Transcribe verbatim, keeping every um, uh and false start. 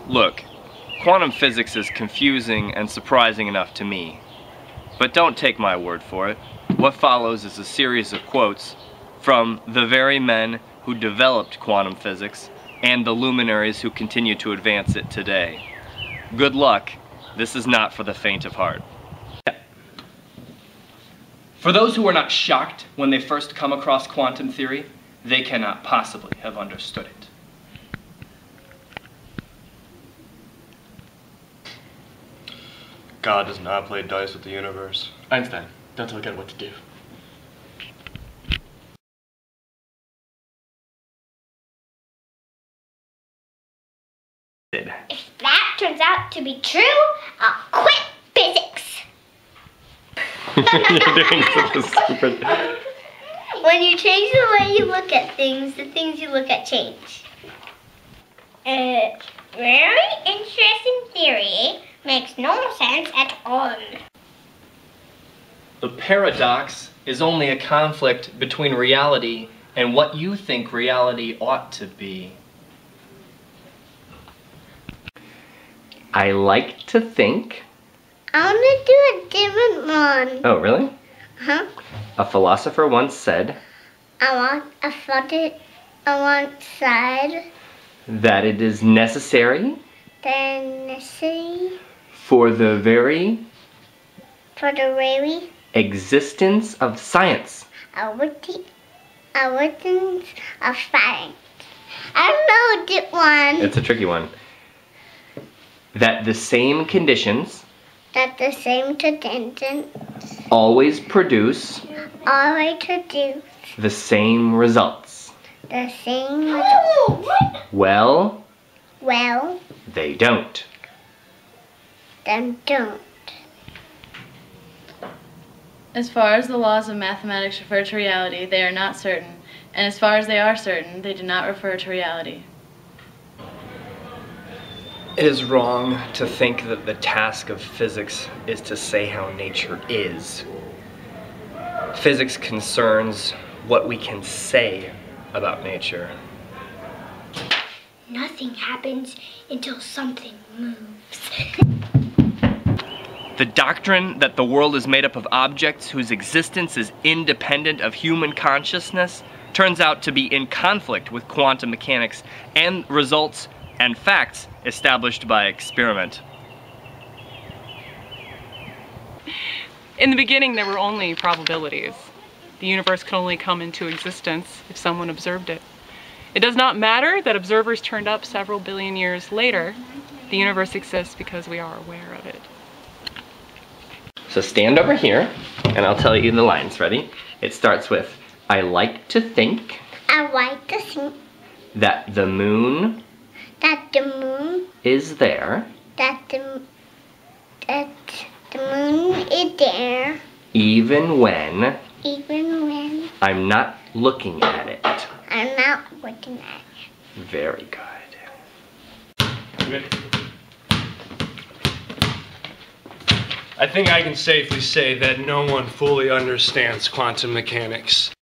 Look, quantum physics is confusing and surprising enough to me. But don't take my word for it. What follows is a series of quotes from the very men who developed quantum physics and the luminaries who continue to advance it today. Good luck. This is not for the faint of heart. For those who are not shocked when they first come across quantum theory, they cannot possibly have understood it. God does not play dice with the universe. Einstein, don't tell God what to do. If that turns out to be true, I'll quit physics. You're doing such a stupid... When you change the way you look at things, the things you look at change. A very interesting theory. Makes no sense at all. The paradox is only a conflict between reality and what you think reality ought to be. I like to think... I want to do a different one. Oh, really? Huh? A philosopher once said... I want a photo. I want side. That it is necessary... Then necessary. For the very... For the very... existence of science. I would think... I would think of science. I don't know that one. It's a tricky one. That the same conditions... That the same conditions... always produce... always produce... the same results. The same results. Well... Well... they don't. Then don't. As far as the laws of mathematics refer to reality, they are not certain. And as far as they are certain, they do not refer to reality. It is wrong to think that the task of physics is to say how nature is. Physics concerns what we can say about nature. Nothing happens until something moves. The doctrine that the world is made up of objects whose existence is independent of human consciousness turns out to be in conflict with quantum mechanics and results and facts established by experiment. In the beginning, there were only probabilities. The universe could only come into existence if someone observed it. It does not matter that observers turned up several billion years later. The universe exists because we are aware of it. So stand over here, and I'll tell you the lines. Ready? It starts with, I like to think... I like to think... that the moon... that the moon... is there... that the... that the moon is there... even when... even when... I'm not looking at it. I'm not looking at it. Very good. Good. I think I can safely say that no one fully understands quantum mechanics.